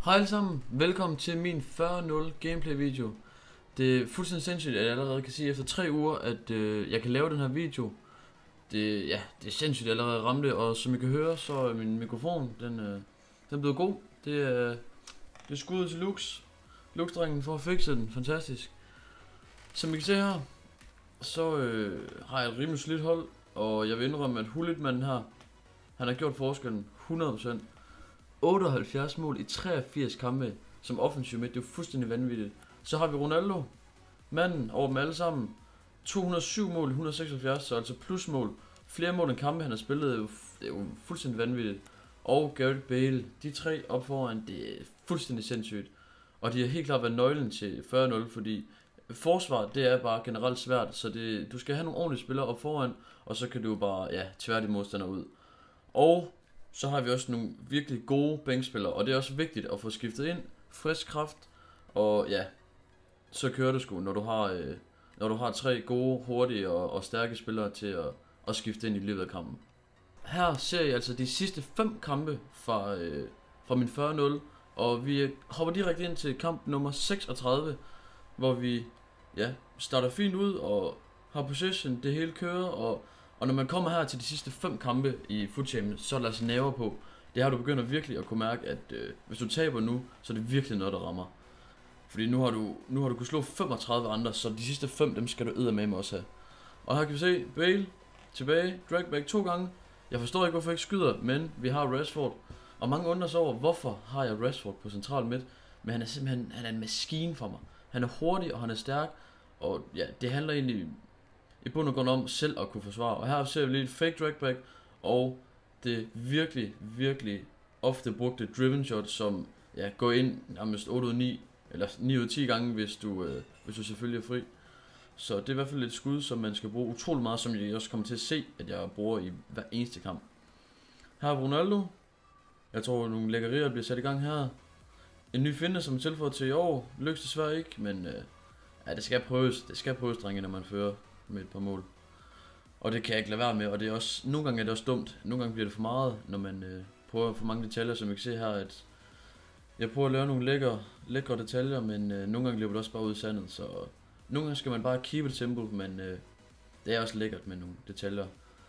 Hej alle sammen, velkommen til min 40-0 gameplay video. Det er fuldstændig sindssygt, at jeg allerede kan sige efter 3 uger, at jeg kan lave den her video. Det er sindssygt, at jeg allerede ramte, og som I kan høre, så er min mikrofon, den er blevet god. Det er skuddet til Lux. Lux-drengen for at fikse den, fantastisk. Som I kan se her, så har jeg et rimelig slidt hold, og jeg vil indrømme, at Hulitmanden her, han har gjort forskellen 100%. 78 mål i 83 kampe som offensiv midt, det er jo fuldstændig vanvittigt. Så har vi Ronaldo, manden over dem alle sammen. 207 mål i 176, så altså plusmål. Flere mål end kampe han har spillet, det er jo fuldstændig vanvittigt. Og Gareth Bale, de tre op foran, det er fuldstændig sindssygt. Og de har helt klart været nøglen til 40-0, fordi forsvar, det er bare generelt svært. Så du skal have nogle ordentlige spillere op foran, og så kan du bare, tvære de modstandere ud. Og så har vi også nogle virkelig gode bænkspillere, og det er også vigtigt at få skiftet ind, frisk kraft, og så kører det sgu, når du har 3 gode, hurtige og stærke spillere til at skifte ind i løbet af kampen. Her ser I altså de sidste 5 kampe fra min 40-0, og vi hopper direkte ind til kamp nummer 36, hvor vi starter fint ud og har possession, det hele kører, og når man kommer her til de sidste 5 kampe i FUT-champion, så er der altså nerver på. Det har du begyndt virkelig at kunne mærke, at hvis du taber nu, så er det virkelig noget, der rammer. Fordi nu har du kunnet slå 35 andre, så de sidste 5, dem skal du eddermame også have. Og her kan vi se, Bale tilbage, dragback 2 gange. Jeg forstår ikke, hvorfor jeg ikke skyder, men vi har Rashford. Og mange undrer sig over, hvorfor har jeg Rashford på central midt. Men han er simpelthen en maskine for mig. Han er hurtig, og han er stærk. Og ja, det handler egentlig i bund og grund om selv at kunne forsvare. Og her ser vi lige et fake dragback, og det virkelig ofte brugte driven shot, som går ind nærmest 8 ud af 9, eller 9 ud af 10 gange, hvis du selvfølgelig er fri. Så det er i hvert fald et skud, som man skal bruge utrolig meget, som jeg også kommer til at se, at jeg bruger i hver eneste kamp. Her er Ronaldo. Jeg tror, nogle lækkerier bliver sat i gang her. En ny finte, som er tilføjet til i år. Lykkes desværre ikke, men det skal prøves. Det skal prøves, drenge, når man fører med et par mål. Og det kan jeg ikke lade være med, og det er også, nogle gange er det også dumt. Nogle gange bliver det for meget, når man prøver for mange detaljer, som I kan se her, at jeg prøver at lave nogle lækre detaljer, men nogle gange løber det også bare ud i sandet, så nogle gange skal man bare keep it simple, men det er også lækkert med nogle detaljer.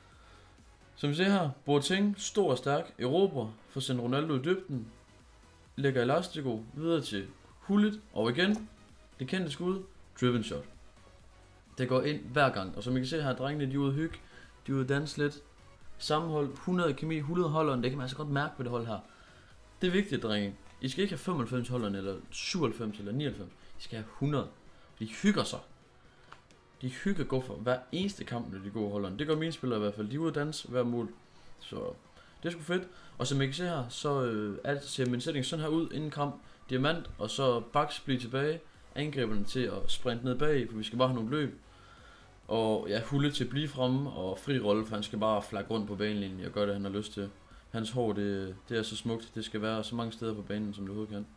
Som vi ser her, Boateng, stor og stærk, Europa, får sendt Ronaldo i dybden, lægger Elastico videre til Hullet, og igen, det kendte skud, driven shot. Det går ind hver gang, og som I kan se her, drengene de er ude at hygge, de er ude at danse lidt. Sammenhold, 100 kemi, 100 holderen, det kan man altså godt mærke på det hold her. Det er vigtigt, drenge. I skal ikke have 95 holderen, eller 97 eller 99. I skal have 100. De hygger sig. De hygger guffer hver eneste kamp, når de går holderen. Det gør mine spillere i hvert fald. De er ude at danse hver mål. Så det er sgu fedt. Og som I kan se her, så ser min setting sådan her ud inden kamp. Diamant, og så baks bliver tilbage. Angriberne til at sprinte ned bag, for vi skal bare have nogle løb. Og Hullet til at blive fremme, og fri rolle, for han skal bare flakke rundt på banelinjen og gøre det, han har lyst til. Hans hår, det er så smukt. Det skal være så mange steder på banen, som det overhovedet kan.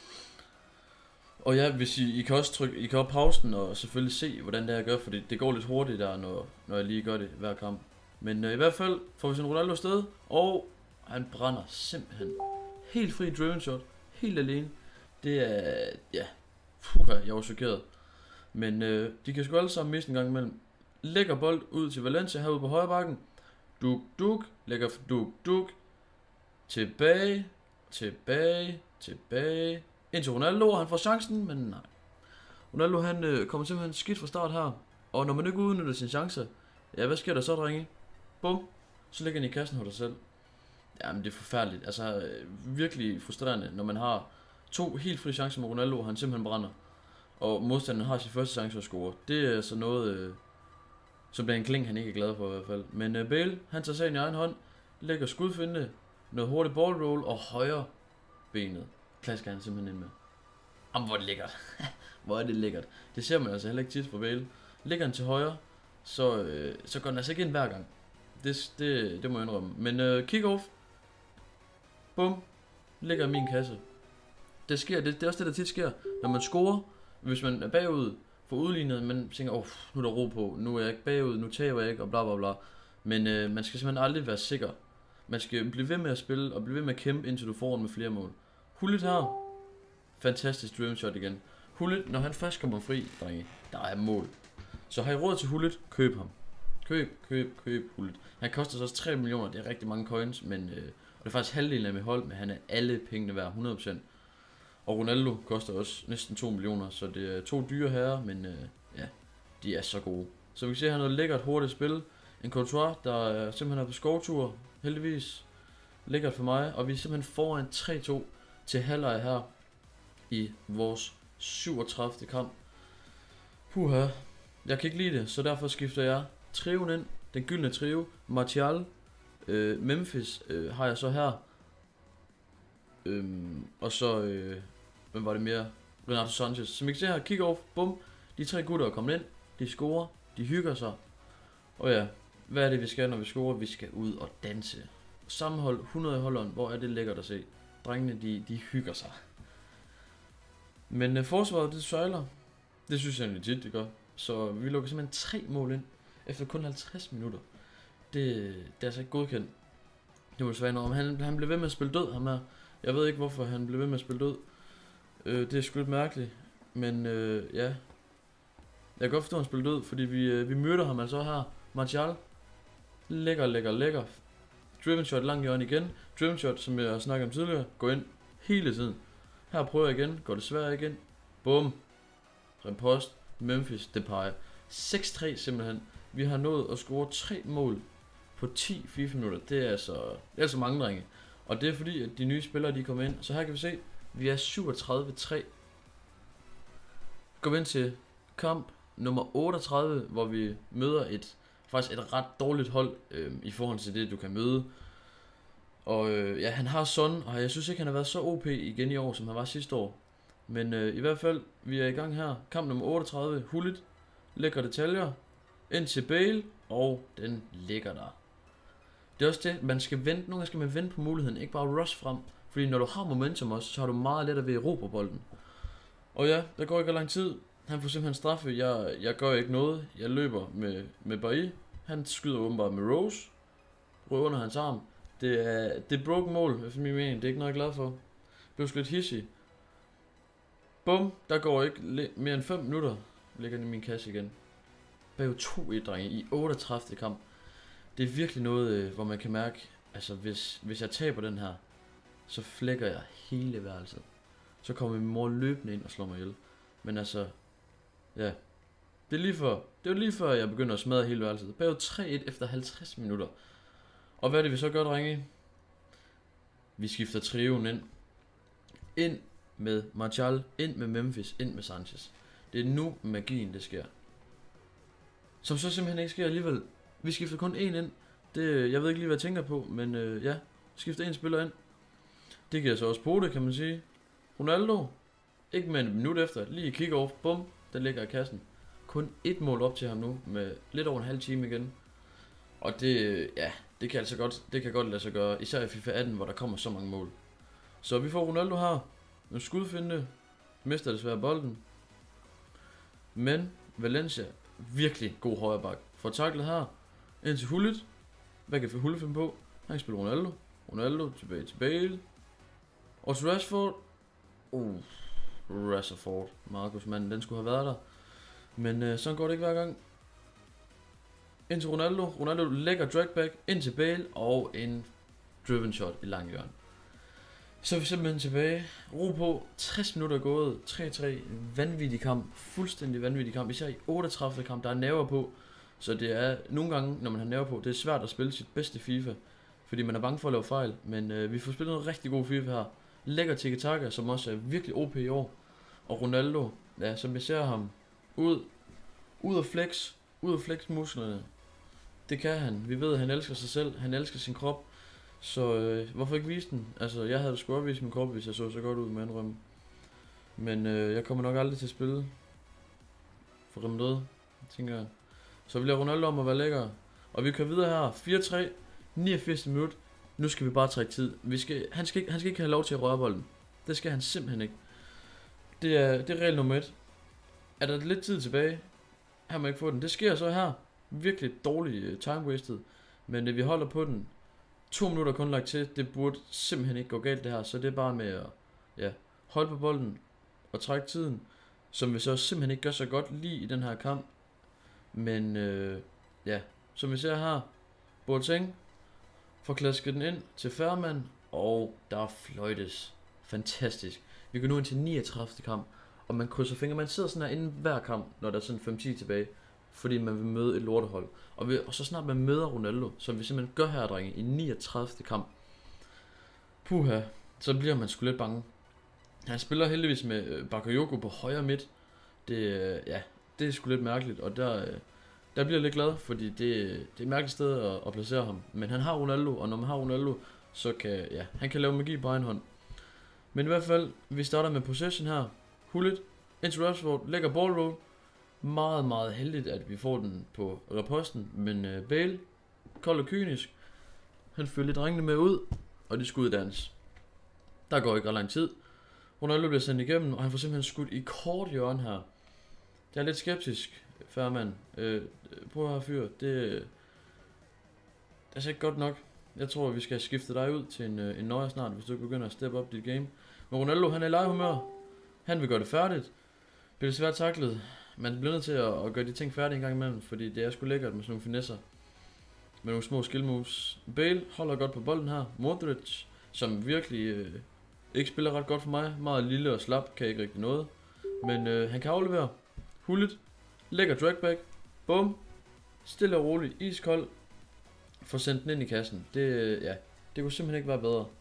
Og hvis I kan også trykke, I kan også pause den og selvfølgelig se, hvordan det her gør, for det går lidt hurtigt der, når jeg lige gør det hver kamp. Men i hvert fald får vi sådan Ronaldo afsted, og han brænder simpelthen helt fri driven shot, helt alene. Det er, jeg var chokeret. Men de kan sgu alle sammen miste en gang imellem. Lægger bold ud til Valencia herude på højre bakken. Duk, lægger duk. Tilbage. Ind til Ronaldo, og han får chancen, men nej. Ronaldo han kommer simpelthen skidt fra start her. Og når man ikke udnytter sine chancer, hvad sker der så, drenge? Bum, så ligger han i kassen hos dig selv. Jamen det er forfærdeligt, altså virkelig frustrerende, når man har 2 helt frie chancer med Ronaldo, og han simpelthen brænder. Og modstanderen har sin første chance at score. Det er altså noget, som Dan Kling han ikke er glad for i hvert fald. Men Bale, han tager sagen i egen hånd, lægger skudfinde, noget hurtigt ball roll og højre benet. Klasker han simpelthen ind med. Jamen hvor er det lækkert. Hvor er det lækkert. Det ser man altså heller ikke tit fra Bale. Ligger han til højre, så går den altså ikke ind hver gang. Det må jeg indrømme. Men kick-off. Bum. Ligger i min kasse. Det sker, det er også det der tit sker. Når man scorer, hvis man er bagud for udlignet, man tænker, nu er der ro på, nu er jeg ikke bagud, nu taber jeg ikke, og bla bla bla. Men man skal simpelthen aldrig være sikker. Man skal blive ved med at spille, og blive ved med at kæmpe, indtil du får den med flere mål. Hullet her, fantastisk driven shot igen. Hullet, når han først kommer fri, drenge, der er mål. Så har I råd til Hullet, køb ham. Køb Hullet. Han koster så også 3 millioner, det er rigtig mange coins, men og det er faktisk halvdelen af mit hold, men han er alle pengene værd, 100%. Og Ronaldo koster også næsten 2 millioner, så det er 2 dyre herrer, men ja, de er så gode. Så vi kan se, at han har noget lækkert hurtigt spil. En Courtois, der simpelthen er på skovtur, heldigvis. Lækkert for mig, og vi er simpelthen foran 3-2 til halvleg her i vores 37. kamp. Puha, jeg kan ikke lide det, så derfor skifter jeg trioen ind, den gyldne trio. Martial, Memphis har jeg så her, og så, hvem var det mere? Renato Sanchez. Som I kan se her, kick-off, bum, de 3 gutter er kommet ind, de scorer, de hygger sig. Og ja, hvad er det vi skal, når vi scorer? Vi skal ud og danse. Sammenhold 100 i Holland, hvor er det lækkert at se. Drengene, de hygger sig. Men forsvaret, det sejler. Det synes jeg egentlig tit, det gør. Så vi lukker simpelthen 3 mål ind, efter kun 50 minutter. Det er altså ikke godkendt. Det må desværre om. Han blev ved med at spille død, ham her. Jeg ved ikke, hvorfor han blev ved med at spille død. Det er sgu lidt mærkeligt. Men ja. Jeg kan godt forstå, at han spiller død, fordi vi møder ham altså her. Martial. Lækker. Driven shot langt hjørne igen. Driven shot, som jeg har snakket om tidligere, går ind hele tiden. Her prøver jeg igen. Går desværre igen. Bum. Repost. Memphis. Depay. 6-3 simpelthen. Vi har nået at score 3 mål på 10 FIFA minutter. Det er altså mange, drenge. Og det er fordi, at de nye spillere, de kommer ind. Så her kan vi se, vi er 37-3. Går vi ind til kamp nummer 38, hvor vi møder faktisk et ret dårligt hold i forhold til det, du kan møde. Og ja, han har Son, og jeg synes ikke, han har været så OP igen i år, som han var sidste år. Men i hvert fald, vi er i gang her. Kamp nummer 38, Hullet. Lækker detaljer. Ind til Bale, og den ligger der. Det er også det, man skal vente. Nogle gange skal man vente på muligheden, ikke bare rush frem. Fordi når du har momentum også, så har du meget lettere ved at ro på bolden. Og ja, der går ikke lang tid. Han får simpelthen straffe. Jeg gør ikke noget. Jeg løber med Bailly. Han skyder åbenbart med Rose. Røver under hans arm. Det er broken mål, efter min mening. Det er ikke noget, jeg er glad for. Det blev sgu lidt hissig. Bum, der går ikke mere end 5 minutter. Ligger den i min kasse igen. Bag 2-1, drenge, i 38. kamp. Det er virkelig noget, hvor man kan mærke, altså hvis jeg taber den her, så flækker jeg hele værelset. Så kommer min mor løbende ind og slår mig ihjel. Men altså, ja, det var lige før jeg begynder at smadre hele værelset. Bag 3-1 efter 50 minutter. Og hvad er det vi så gør, drenge? Vi skifter trioen ind. Ind med Martial, ind med Memphis, ind med Sanchez. Det er nu magien det sker. Som så simpelthen ikke sker alligevel. Vi skifter kun én ind. Jeg ved ikke lige, hvad jeg tænker på, men ja, skifter en spiller ind. Det giver så også på det, kan man sige. Ronaldo, ikke med en minut efter, lige kick-off, bum, den ligger i kassen. Kun 1 mål op til ham nu, med lidt over en halv time igen. Og det kan altså godt lade sig gøre, især i FIFA 18, hvor der kommer så mange mål. Så vi får Ronaldo her. En skudfinde, mister desværre bolden. Men Valencia, virkelig god højreback. Får taklet her, ind til Hullet. Hvad kan Hullet finde på? Han kan spille Ronaldo. Ronaldo tilbage til Bale. Og til Rashford. Rashford. Marcus, mand, den skulle have været der. Men sådan går det ikke hver gang. Ind til Ronaldo. Ronaldo lægger dragback. Ind til Bale. Og en driven shot i lang hjørne. Så er vi simpelthen tilbage. Ro på. 60 minutter gået. 3-3. Vanvittig kamp. Fuldstændig vanvittig kamp. Især i 38. kamp. Der er nerver på. Så det er nogle gange, når man har nerver på, det er svært at spille sit bedste FIFA. Fordi man er bange for at lave fejl. Men vi får spillet noget rigtig god FIFA her. Lækker tiki-taka, som også er virkelig OP i år. Og Ronaldo, ja, som vi ser ham. Ud og flex musklerne. Det kan han. Vi ved, at han elsker sig selv. Han elsker sin krop. Så hvorfor ikke vise den? Altså, jeg havde sgu vise min krop, hvis jeg så godt ud med en rømme. Men jeg kommer nok aldrig til at spille for Real Madrid, tænker jeg. Så vi lader Ronaldo om at være lækker. Og vi kører videre her. 4-3. 89 minut. Nu skal vi bare trække tid. Han skal ikke have lov til at røre bolden. Det skal han simpelthen ikke. Det er regel nummer 1. Er der lidt tid tilbage, han må ikke få den. Det sker så her. Virkelig dårlig time wasted. Men vi holder på den. 2 minutter kun lagt til. Det burde simpelthen ikke gå galt det her. Så det er bare med at holde på bolden. og trække tiden, som vi så simpelthen ikke gør så godt lige i den her kamp. Men ja, som vi ser her, Boateng får klasket den ind til Fährmann, og der fløjtes. Fantastisk. Vi går nu ind til 39. kamp, og man krydser fingre. Man sidder sådan her inden hver kamp, når der er sådan 5-10 tilbage, fordi man vil møde et lortehold. Og så snart man møder Ronaldo, som vi simpelthen gør her, drenge, i 39. kamp, puha, så bliver man sgu lidt bange. Han spiller heldigvis med Bakayoko på højre midt. Det er sgu lidt mærkeligt, og der bliver jeg lidt glad, fordi det er et mærkeligt sted at placere ham. Men han har Ronaldo, og når man har Ronaldo, så kan, han kan lave magi på egen hånd. Men i hvert fald, vi starter med possession her. Hullet, ind til Rashford, lægger ball roll. Meget, meget heldigt, at vi får den på reposten, men Bale, kold og kynisk, han følger drengene med ud, og de skal uddans. Der går ikke ret lang tid. Ronaldo bliver sendt igennem, og han får simpelthen skudt i kort hjørne her. Jeg er lidt skeptisk, Fährmann. Prøv at fyr, det er ikke godt nok. Jeg tror, vi skal skifte dig ud til en nøje snart, hvis du ikke begynder at steppe op dit game. Men Ronaldo, han er i legehumør. Han vil gøre det færdigt. Bliver svært taklet. Man bliver nødt til at gøre de ting færdige en gang imellem, fordi det er sgu lækkert med sådan nogle finesser. Med nogle små skill moves. Bale holder godt på bolden her. Modric, som virkelig ikke spiller ret godt for mig. Meget lille og slap, kan ikke rigtig noget. Men han kan aflevere. Hullet. Lækker dragback. Bum. Stille og roligt. Iskold. Får sendt den ind i kassen. Det kunne simpelthen ikke være bedre.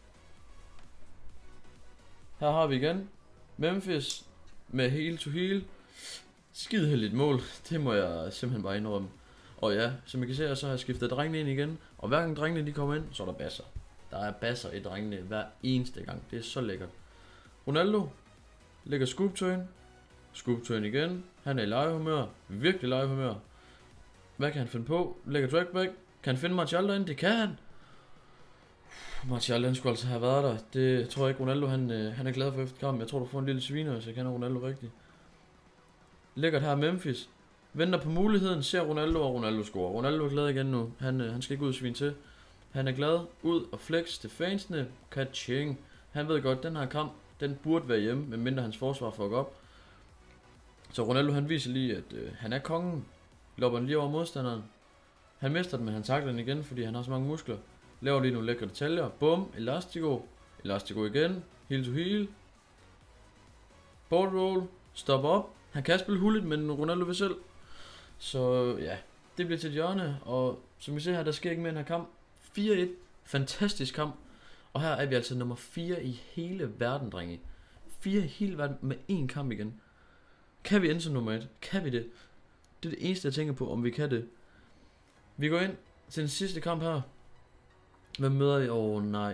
Her har vi igen Memphis med heel to heel. Skideheldigt mål. Det må jeg simpelthen bare indrømme. Og ja, som I kan se, så har jeg skiftet drengene ind igen. Og hver gang drengene de kommer ind, så er der basser. Der er basser i drengene hver eneste gang. Det er så lækkert. Ronaldo lægger scoop turn. Scoop turn igen. Han er i legehumør. Virkelig legehumør. Hvad kan han finde på? Lægger dragback. Kan han finde Martial derinde? Det kan han. Martial, han skulle altså have været der. Det tror jeg ikke, Ronaldo han er glad for efter kampen. Jeg tror, du får en lille sviner, hvis jeg kender Ronaldo rigtigt. Lækkert her Memphis. Venter på muligheden, ser Ronaldo, og Ronaldo scorer. Ronaldo er glad igen nu. Han skal ikke ud og svine til. Han er glad. Ud og flex til fansene. Kaching. Han ved godt, den her kamp, den burde være hjemme, medmindre hans forsvar fucker op. Så Ronaldo han viser lige, at han er kongen. Lopper den lige over modstanderen. Han mister den, men han takler den igen, fordi han har så mange muskler. Laver lige nogle lækre detaljer. Bum, elastico. Elastico igen. Heel to heel. Ball roll. Stop op. Han kan spille hullet, men Ronaldo vil selv. Så ja, det bliver til et hjørne. Og som vi ser her, der sker ikke mere i den her kamp. 4-1. Fantastisk kamp. Og her er vi altså nummer 4 i hele verden, drenge. 4 i hele verden med én kamp igen. Kan vi ende som nummer 1? Kan vi det? Det er det eneste, jeg tænker på, om vi kan det. Vi går ind til den sidste kamp her. Hvad møder vi? Nej.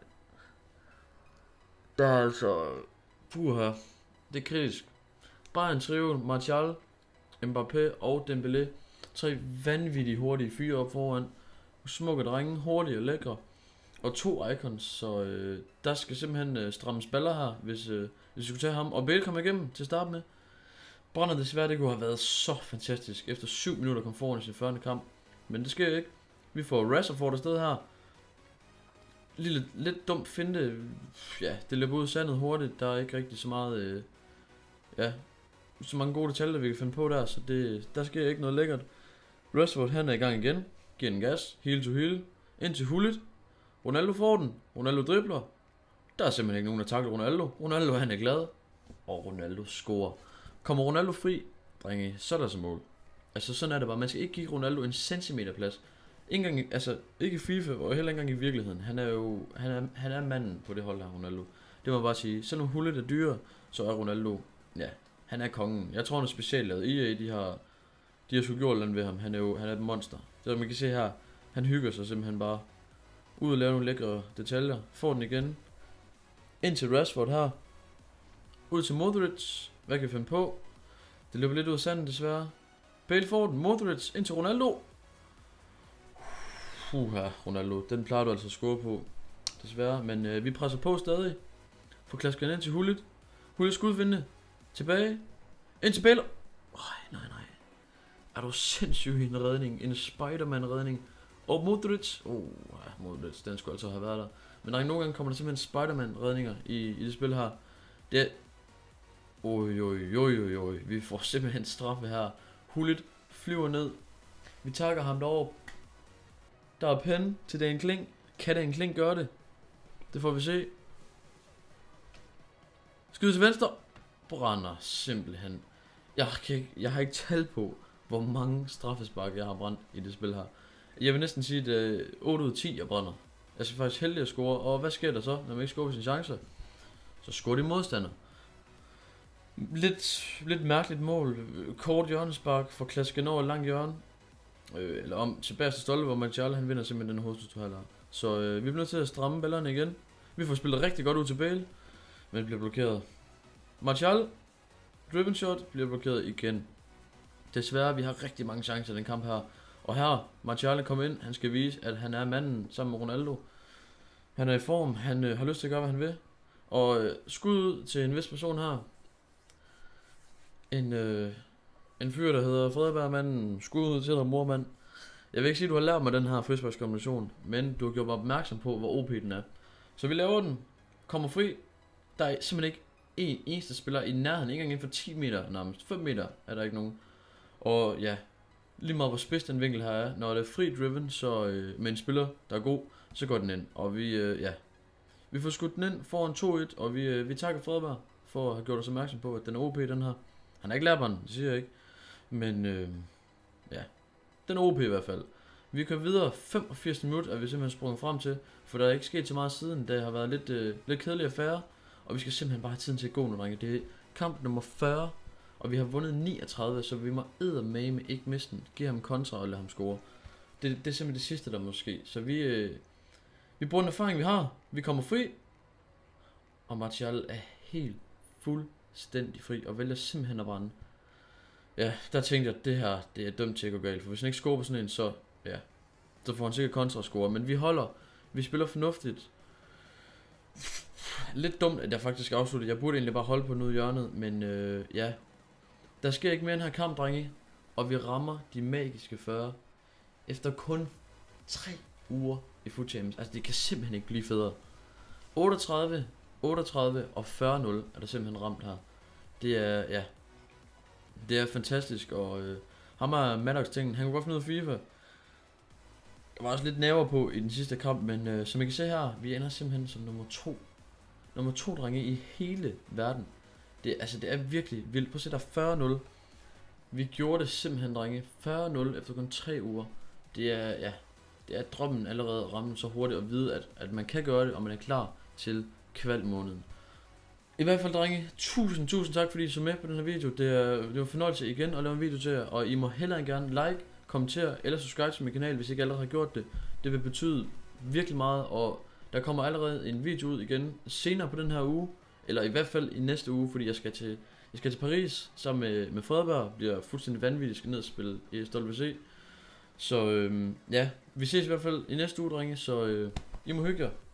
Der er altså... her. Det er kritisk. Bare en trio. Martial, Mbappé og Dembélé. 3 vanvittigt hurtige fyre op foran. Smukke drenge, hurtige og lækre. Og 2 icons, så der skal simpelthen strammes baller her, hvis vi skulle tage ham. Og Bale kommer igennem til at starte med. Brænder desværre, det kunne have været så fantastisk. Efter 7 minutter kom foran i sin første kamp. Men det sker ikke. Vi får Rashford afsted her. Lidt dumt finte. Ja, det løber ud sandet hurtigt. Der er ikke rigtig så meget... så mange gode detaljer, vi kan finde på der. Så der sker ikke noget lækkert. Rashford, han er i gang igen. Giver en gas. Heel to heel. Ind til hullet. Ronaldo får den. Ronaldo dribler. Der er simpelthen ikke nogen, der takler Ronaldo. Ronaldo, han er glad. Og Ronaldo scorer. Kommer Ronaldo fri, drenge, så er der så mål. Altså sådan er det bare. Man skal ikke give Ronaldo en centimeter plads. Ikke i FIFA, og heller ikke engang i virkeligheden. Han er manden på det hold her, Ronaldo. Det må jeg bare sige. Selvom hullet er dyre, så er Ronaldo, han er kongen. Jeg tror, han er specielt lavet. EA, de har sgu gjort noget ved ham. Han er et monster. Så man kan se her, han hygger sig simpelthen bare. Ud og lave nogle lækre detaljer. Får den igen. Ind til Rashford her. Ud til Modric. Hvad kan vi finde på? Det løber lidt ud af sanden desværre. Bale får den. Modric ind til Ronaldo. Ronaldo. Den plejer du altså at score på. Desværre. Men vi presser på stadig. Får klasket ind til Hullet. Hullet skudvinde. Tilbage. Ind til Bale. Nej. Er du sindssyg i en redning? En Spider-Man redning. Og Modric. Modric. Den skulle altså have været der. Men nogle gange kommer der simpelthen Spider-Man redninger i det spil her. Oj, oj, oj, oj, oj. Vi får simpelthen straffe her. Hullet flyver ned. Vi takker ham derovre. Der er pen til Dan Kling. Kan Dan Kling gøre det? Det får vi se. Skyder til venstre. Brænder simpelthen. Jeg har ikke talt på, hvor mange straffespark jeg har brændt i det spil her. Jeg vil næsten sige, at 8 ud af 10 jeg brænder. Jeg er faktisk heldig at score. Og hvad sker der så, når man ikke scorer sine chancer? Så scorer de modstander. Lidt mærkeligt mål. Kort hjørnespark for klasken over langt hjørne. Eller om til bagerste stolpe, hvor Martial han vinder simpelthen den hovedstødhalder. Så vi bliver nødt til at stramme ballerne igen. Vi får spillet rigtig godt ud til Bale, men bliver blokeret. Martial, driven shot, bliver blokeret igen. Desværre, vi har rigtig mange chancer i den kamp her. Og her, Martial kommer ind, han skal vise, at han er manden sammen med Ronaldo. Han er i form, han har lyst til at gøre, hvad han vil. Og skud ud til en vis person her. En fyr, der hedder Fredberg-manden. Skud ud til dig, mormand. Jeg vil ikke sige, at du har lært mig den her frisparkskombination, men du har gjort mig opmærksom på, hvor OP den er. Så vi laver den, kommer fri. Der er simpelthen ikke en eneste spiller i nærheden, ikke engang inden for 10 meter, nærmest 5 meter er der ikke nogen. Og ja, lige meget hvor spids den vinkel her er, når det er fri driven, så med en spiller, der er god, så går den ind. Og vi får skudt den ind foran 2-1, og vi takker Fredberg for at have gjort os opmærksom på, at den er OP, den her. Han har ikke lært mig den, det siger jeg ikke. Men ja, den er OP i hvert fald. Vi kører videre, 85 minutter er vi simpelthen sprunget frem til, for der er ikke sket så meget siden. Det har været lidt kedelig affære, og vi skal simpelthen bare have tiden til at gå nu, drenge. Det er kamp nummer 40, og vi har vundet 39, så vi må eddermame ikke miste den. Giv ham kontra og lade ham score. Det er simpelthen det sidste, der må ske. Så vi bruger den erfaring, vi har. Vi kommer fri, og Martial er helt fuldstændig fri, og vælger simpelthen at brænde. Ja, der tænkte jeg, at det her, det er dømt til at gå galt, for hvis han ikke scorer på sådan en, så får han sikkert kontrascore, men vi holder, vi spiller fornuftigt. Lidt dumt, at jeg faktisk afsluttede, jeg burde egentlig bare holde på noget hjørnet, men ja, der sker ikke mere end her kamp, drenge, og vi rammer de magiske 40, efter kun 3 uger i Foot Champions. Altså det kan simpelthen ikke blive federe. 38 og 40-0 er der simpelthen ramt her. Det er, ja, det er fantastisk, og ham er Maddox ting, han kunne godt finde ud af FIFA. Der var også lidt nerver på i den sidste kamp, men som I kan se her, vi ender simpelthen som nummer 2 drenge i hele verden. Det er virkelig vildt. Prøv at se, der er 40-0. Vi gjorde det simpelthen, drenge. 40-0 efter kun 3 uger. Det er drømmen allerede at ramme så hurtigt og vide, at man kan gøre det, og man er klar til kvalmåneden. I hvert fald, drenge, tusind tak, fordi I så med på den her video. Det var en fornøjelse igen at lave en video til jer, og I må hellere gerne like, kommentere eller subscribe til min kanal, hvis I ikke allerede har gjort det. Det vil betyde virkelig meget, og der kommer allerede en video ud igen senere på den her uge, eller i hvert fald i næste uge, fordi jeg skal til Paris sammen med Fredberg. Bliver fuldstændig vanvittigt, skal ned og spille i Stolpe C. Så ja, vi ses i hvert fald i næste uge, drenge, så I må hygge jer.